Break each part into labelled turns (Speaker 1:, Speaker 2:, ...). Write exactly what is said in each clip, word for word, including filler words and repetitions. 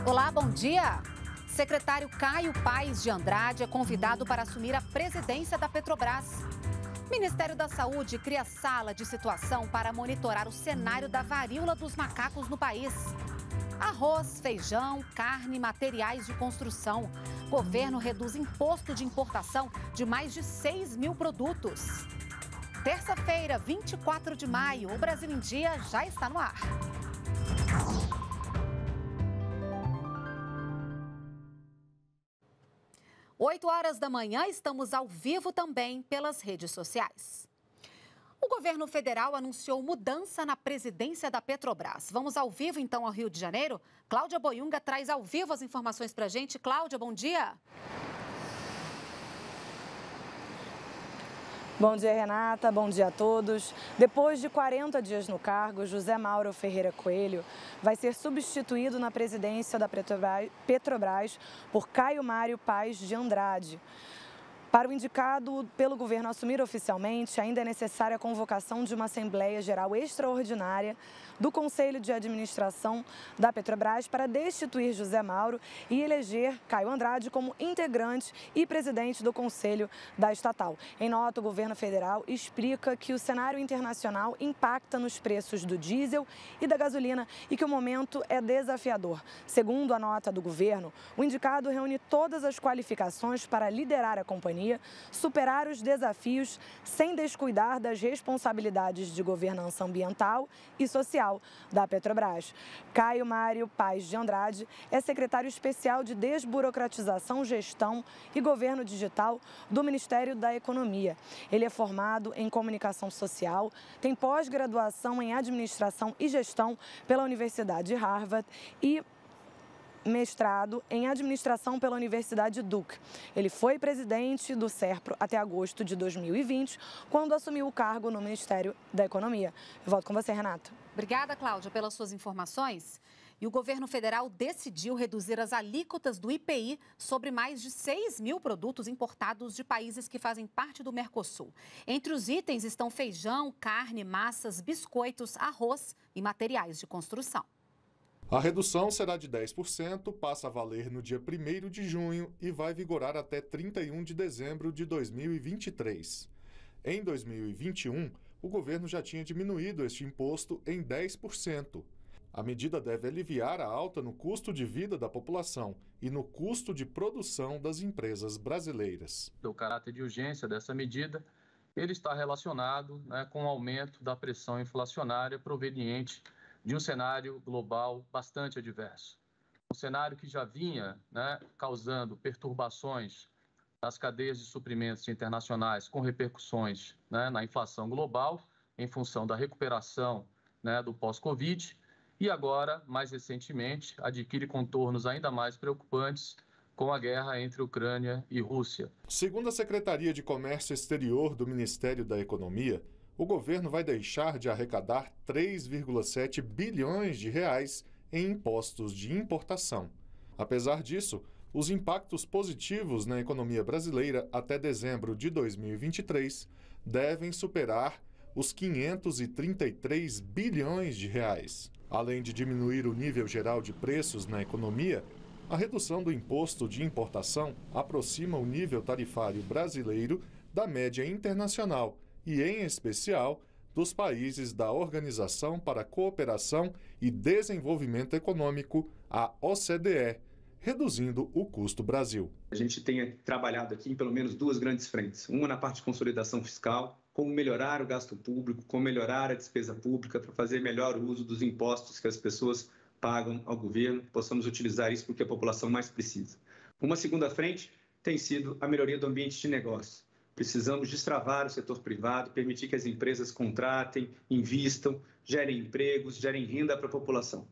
Speaker 1: Olá, bom dia. Secretário Caio Paes de Andrade é convidado para assumir a presidência da Petrobras. Ministério da Saúde cria sala de situação para monitorar o cenário da varíola dos macacos no país. Arroz, feijão, carne, materiais de construção. Governo reduz imposto de importação de mais de seis mil produtos. Terça-feira, vinte e quatro de maio, o Brasil em Dia já está no ar. oito horas da manhã, estamos ao vivo também pelas redes sociais. O governo federal anunciou mudança na presidência da Petrobras. Vamos ao vivo, então, ao Rio de Janeiro? Cláudia Boiunga traz ao vivo as informações para a gente. Cláudia, bom dia.
Speaker 2: Bom dia, Renata. Bom dia a todos. Depois de quarenta dias no cargo, José Mauro Ferreira Coelho vai ser substituído na presidência da Petrobras por Caio Mário Paes de Andrade. Para o indicado pelo governo assumir oficialmente, ainda é necessária a convocação de uma Assembleia Geral Extraordinária do Conselho de Administração da Petrobras para destituir José Mauro e eleger Caio Andrade como integrante e presidente do Conselho da estatal. Em nota, o governo federal explica que o cenário internacional impacta nos preços do diesel e da gasolina e que o momento é desafiador. Segundo a nota do governo, o indicado reúne todas as qualificações para liderar a companhia, superar os desafios sem descuidar das responsabilidades de governança ambiental e social da Petrobras. Caio Mário Paes de Andrade é secretário especial de Desburocratização, Gestão e Governo Digital do Ministério da Economia. Ele é formado em Comunicação Social, tem pós-graduação em Administração e Gestão pela Universidade Harvard e mestrado em administração pela Universidade Duke. Ele foi presidente do SERPRO até agosto de dois mil e vinte, quando assumiu o cargo no Ministério da Economia. Eu volto com você, Renata.
Speaker 1: Obrigada, Cláudia, pelas suas informações. E o governo federal decidiu reduzir as alíquotas do I P I sobre mais de seis mil produtos importados de países que fazem parte do Mercosul. Entre os itens estão feijão, carne, massas, biscoitos, arroz e materiais de construção.
Speaker 3: A redução será de dez por cento, passa a valer no dia primeiro de junho e vai vigorar até trinta e um de dezembro de dois mil e vinte e três. Em dois mil e vinte e um, o governo já tinha diminuído este imposto em dez por cento. A medida deve aliviar a alta no custo de vida da população e no custo de produção das empresas brasileiras.
Speaker 4: O caráter de urgência dessa medida, ele está relacionado, né, com o aumento da pressão inflacionária proveniente de um cenário global bastante adverso. Um cenário que já vinha, né, causando perturbações nas cadeias de suprimentos internacionais com repercussões, né, na inflação global, em função da recuperação, né, do pós-Covid, e agora, mais recentemente, adquire contornos ainda mais preocupantes com a guerra entre Ucrânia e Rússia.
Speaker 3: Segundo a Secretaria de Comércio Exterior do Ministério da Economia, o governo vai deixar de arrecadar três vírgula sete bilhões de reais em impostos de importação. Apesar disso, os impactos positivos na economia brasileira até dezembro de dois mil e vinte e três devem superar os quinhentos e trinta e três bilhões de reais. Além de diminuir o nível geral de preços na economia, a redução do imposto de importação aproxima o nível tarifário brasileiro da média internacional e, em especial, dos países da Organização para a Cooperação e Desenvolvimento Econômico, a O C D E, reduzindo o custo Brasil.
Speaker 5: A gente tem trabalhado aqui em pelo menos duas grandes frentes. Uma na parte de consolidação fiscal, como melhorar o gasto público, como melhorar a despesa pública para fazer melhor uso dos impostos que as pessoas pagam ao governo, possamos utilizar isso porque a população mais precisa. Uma segunda frente tem sido a melhoria do ambiente de negócio. Precisamos destravar o setor privado, permitir que as empresas contratem, invistam, gerem empregos, gerem renda para a população.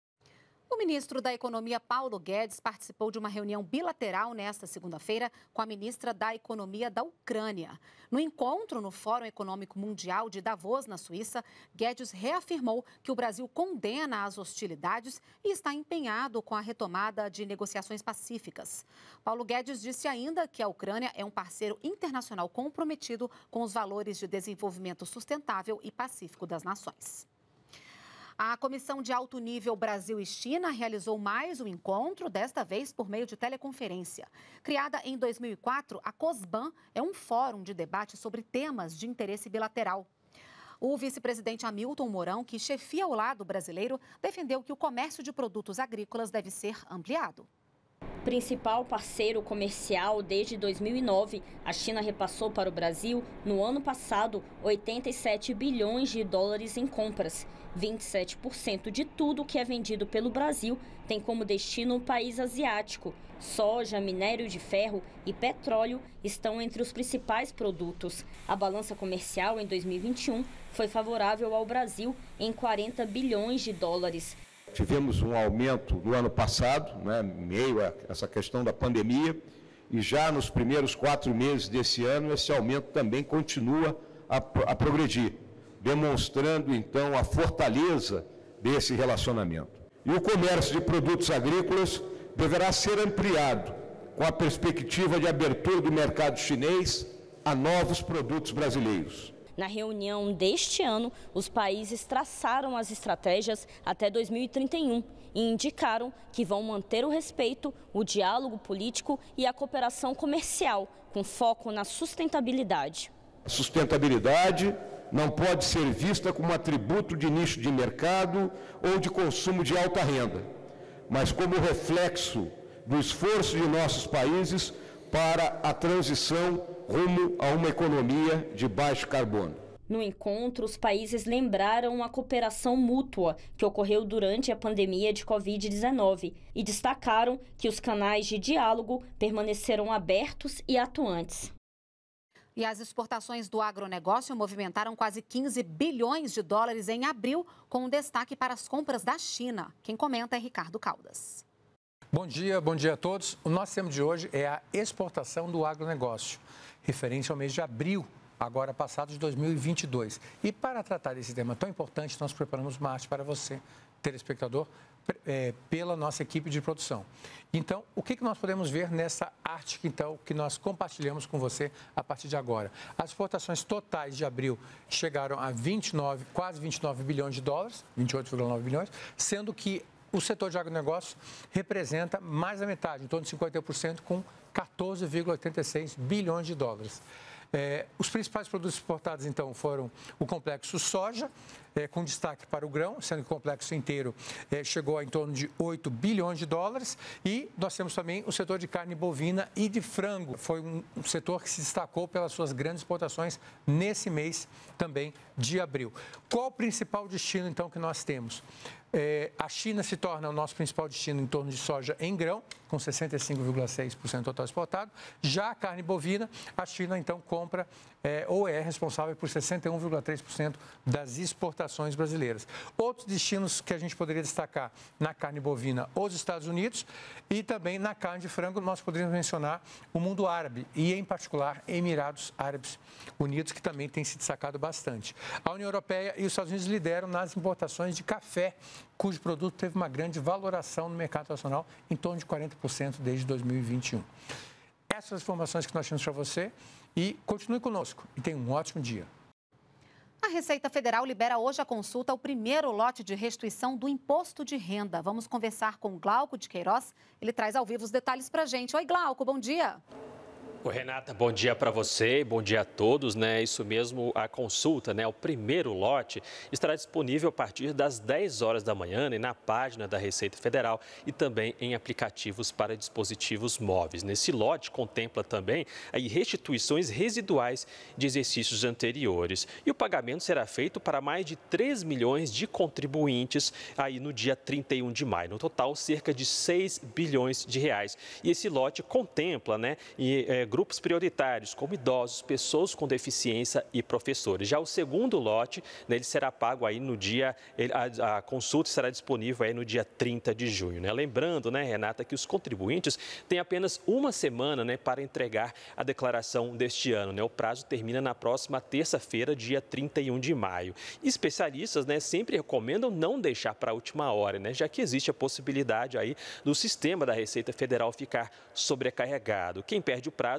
Speaker 1: O ministro da Economia, Paulo Guedes, participou de uma reunião bilateral nesta segunda-feira com a ministra da Economia da Ucrânia. No encontro no Fórum Econômico Mundial de Davos, na Suíça, Guedes reafirmou que o Brasil condena as hostilidades e está empenhado com a retomada de negociações pacíficas. Paulo Guedes disse ainda que a Ucrânia é um parceiro internacional comprometido com os valores de desenvolvimento sustentável e pacífico das nações. A Comissão de Alto Nível Brasil e China realizou mais um encontro, desta vez por meio de teleconferência. Criada em dois mil e quatro, a COSBAN é um fórum de debate sobre temas de interesse bilateral. O vice-presidente Hamilton Mourão, que chefia o lado brasileiro, defendeu que o comércio de produtos agrícolas deve ser ampliado.
Speaker 6: Principal parceiro comercial desde dois mil e nove, a China repassou para o Brasil, no ano passado, oitenta e sete bilhões de dólares em compras. vinte e sete por cento de tudo que é vendido pelo Brasil tem como destino o país asiático. Soja, minério de ferro e petróleo estão entre os principais produtos. A balança comercial em dois mil e vinte e um foi favorável ao Brasil em quarenta bilhões de dólares.
Speaker 7: Tivemos um aumento no ano passado, né, meio a essa questão da pandemia, e já nos primeiros quatro meses desse ano, esse aumento também continua a, a progredir, demonstrando, então, a fortaleza desse relacionamento. E o comércio de produtos agrícolas deverá ser ampliado, com a perspectiva de abertura do mercado chinês a novos produtos brasileiros.
Speaker 6: Na reunião deste ano, os países traçaram as estratégias até dois mil e trinta e um e indicaram que vão manter o respeito, o diálogo político e a cooperação comercial, com foco na sustentabilidade.
Speaker 7: A sustentabilidade não pode ser vista como atributo de nicho de mercado ou de consumo de alta renda, mas como reflexo do esforço de nossos países para a transição rumo a uma economia de baixo carbono.
Speaker 6: No encontro, os países lembraram a cooperação mútua que ocorreu durante a pandemia de covid dezenove e destacaram que os canais de diálogo permaneceram abertos e atuantes.
Speaker 1: E as exportações do agronegócio movimentaram quase quinze bilhões de dólares em abril, com destaque para as compras da China. Quem comenta é Ricardo Caldas.
Speaker 8: Bom dia, bom dia a todos. O nosso tema de hoje é a exportação do agronegócio, referente ao mês de abril, agora passado, de dois mil e vinte e dois. E para tratar desse tema tão importante, nós preparamos uma arte para você, telespectador, é, pela nossa equipe de produção. Então, o que, que nós podemos ver nessa arte então, que nós compartilhamos com você a partir de agora? As exportações totais de abril chegaram a vinte e nove, quase vinte e nove bilhões de dólares, vinte e oito vírgula nove bilhões, sendo que o setor de agronegócio representa mais da metade, em torno de cinquenta por cento, com quatorze vírgula oitenta e seis bilhões de dólares. É, os principais produtos exportados, então, foram o complexo soja, é, com destaque para o grão, sendo que o complexo inteiro é, chegou a em torno de oito bilhões de dólares. E nós temos também o setor de carne bovina e de frango. Foi um, um setor que se destacou pelas suas grandes exportações nesse mês também de abril. Qual o principal destino, então, que nós temos? É, a China se torna o nosso principal destino em torno de soja em grão, com sessenta e cinco vírgula seis por cento total exportado. Já a carne bovina, a China então compra é, ou é responsável por sessenta e um vírgula três por cento das exportações brasileiras. Outros destinos que a gente poderia destacar na carne bovina, os Estados Unidos, e também na carne de frango, nós poderíamos mencionar o mundo árabe e, em particular, Emirados Árabes Unidos, que também tem se destacado bastante. A União Europeia e os Estados Unidos lideram nas importações de café, cujo produto teve uma grande valoração no mercado nacional, em torno de quarenta por cento desde dois mil e vinte e um. Essas são as informações que nós temos para você e continue conosco e tenha um ótimo dia.
Speaker 1: A Receita Federal libera hoje a consulta ao primeiro lote de restituição do imposto de renda. Vamos conversar com Glauco de Queiroz. Ele traz ao vivo os detalhes para a gente. Oi, Glauco, bom dia.
Speaker 9: Oi, Renata, bom dia para você, bom dia a todos, né? Isso mesmo, a consulta, né? O primeiro lote estará disponível a partir das dez horas da manhã, né? Na página da Receita Federal e também em aplicativos para dispositivos móveis. Nesse lote contempla também aí restituições residuais de exercícios anteriores. E o pagamento será feito para mais de três milhões de contribuintes aí no dia trinta e um de maio. No total, cerca de seis bilhões de reais. E esse lote contempla, né? E, é, grupos prioritários, como idosos, pessoas com deficiência e professores. Já o segundo lote, né, ele será pago aí no dia, a, a consulta será disponível aí no dia trinta de junho. Né? Lembrando, né, Renata, que os contribuintes têm apenas uma semana, né, para entregar a declaração deste ano. Né? O prazo termina na próxima terça-feira, dia trinta e um de maio. Especialistas, né, sempre recomendam não deixar para a última hora, né, já que existe a possibilidade aí do sistema da Receita Federal ficar sobrecarregado. Quem perde o prazo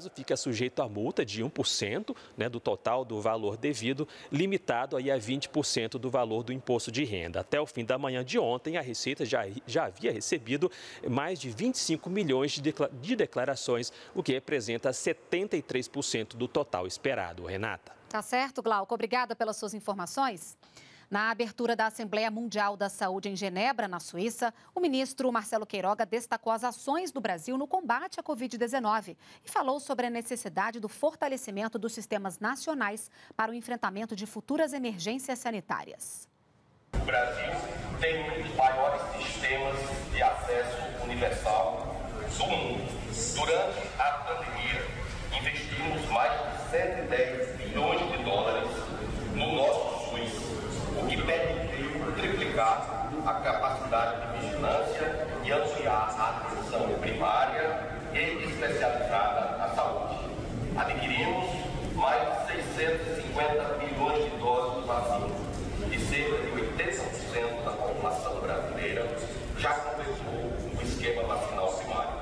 Speaker 9: caso, fica sujeito a multa de um por cento, né, do total do valor devido, limitado aí a vinte por cento do valor do imposto de renda. Até o fim da manhã de ontem, a Receita já, já havia recebido mais de vinte e cinco milhões de, decla de declarações, o que representa setenta e três por cento do total esperado. Renata.
Speaker 1: Tá certo, Glauco. Obrigada pelas suas informações. Na abertura da Assembleia Mundial da Saúde em Genebra, na Suíça, o ministro Marcelo Queiroga destacou as ações do Brasil no combate à covid dezenove e falou sobre a necessidade do fortalecimento dos sistemas nacionais para o enfrentamento de futuras emergências sanitárias.
Speaker 10: O Brasil tem um dos maiores sistemas de acesso universal do mundo. Durante a pandemia, investimos mais de cento e dez bilhões de dólares no nosso SUS, o que permitiu triplicar a capacidade de vigilância e ampliar a atenção primária e especializada à saúde. Adquirimos mais de seiscentos e cinquenta milhões de doses de vacina e cerca de oitenta por cento da população brasileira já completou o esquema vacinal primário.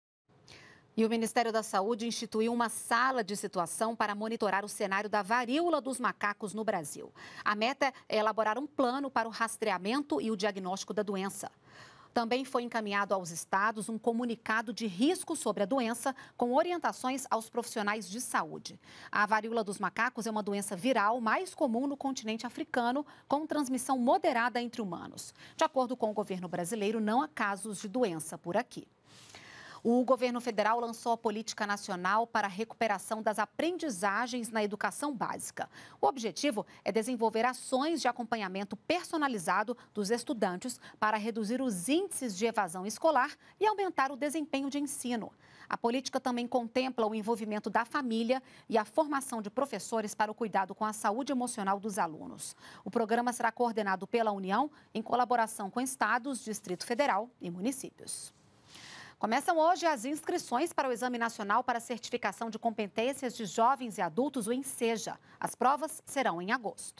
Speaker 1: E o Ministério da Saúde instituiu uma sala de situação para monitorar o cenário da varíola dos macacos no Brasil. A meta é elaborar um plano para o rastreamento e o diagnóstico da doença. Também foi encaminhado aos estados um comunicado de risco sobre a doença, com orientações aos profissionais de saúde. A varíola dos macacos é uma doença viral mais comum no continente africano, com transmissão moderada entre humanos. De acordo com o governo brasileiro, não há casos de doença por aqui. O governo federal lançou a Política Nacional para a Recuperação das Aprendizagens na Educação Básica. O objetivo é desenvolver ações de acompanhamento personalizado dos estudantes para reduzir os índices de evasão escolar e aumentar o desempenho de ensino. A política também contempla o envolvimento da família e a formação de professores para o cuidado com a saúde emocional dos alunos. O programa será coordenado pela União em colaboração com estados, Distrito Federal e municípios. Começam hoje as inscrições para o Exame Nacional para Certificação de Competências de Jovens e Adultos, o ENSEJA. As provas serão em agosto.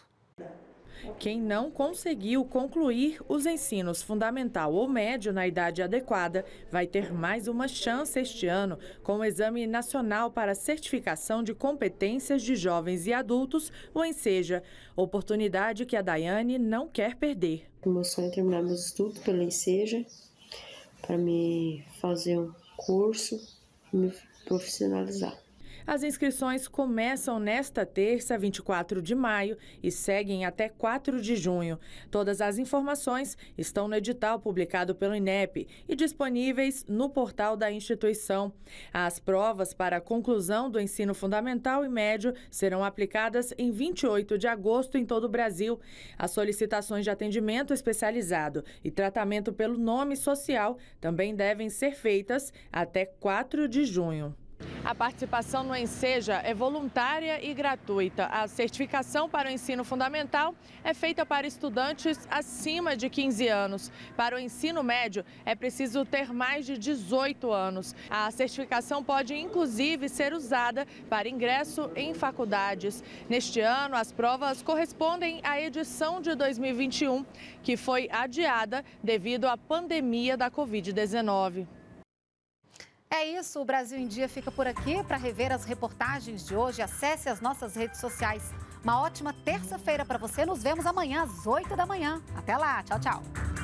Speaker 11: Quem não conseguiu concluir os ensinos fundamental ou médio na idade adequada vai ter mais uma chance este ano com o Exame Nacional para Certificação de Competências de Jovens e Adultos, o ENSEJA. Oportunidade que a Daiane não quer perder.
Speaker 12: O meu sonho é terminar meus estudos pelo ENSEJA, para me fazer um curso e me profissionalizar.
Speaker 11: As inscrições começam nesta terça, vinte e quatro de maio, e seguem até quatro de junho. Todas as informações estão no edital publicado pelo INEP e disponíveis no portal da instituição. As provas para a conclusão do ensino fundamental e médio serão aplicadas em vinte e oito de agosto em todo o Brasil. As solicitações de atendimento especializado e tratamento pelo nome social também devem ser feitas até quatro de junho.
Speaker 13: A participação no ENSEJA é voluntária e gratuita. A certificação para o ensino fundamental é feita para estudantes acima de quinze anos. Para o ensino médio, é preciso ter mais de dezoito anos. A certificação pode, inclusive, ser usada para ingresso em faculdades. Neste ano, as provas correspondem à edição de dois mil e vinte e um, que foi adiada devido à pandemia da covid dezenove.
Speaker 1: É isso, o Brasil em Dia fica por aqui. Para rever as reportagens de hoje, acesse as nossas redes sociais. Uma ótima terça-feira para você. Nos vemos amanhã às oito da manhã. Até lá, tchau, tchau.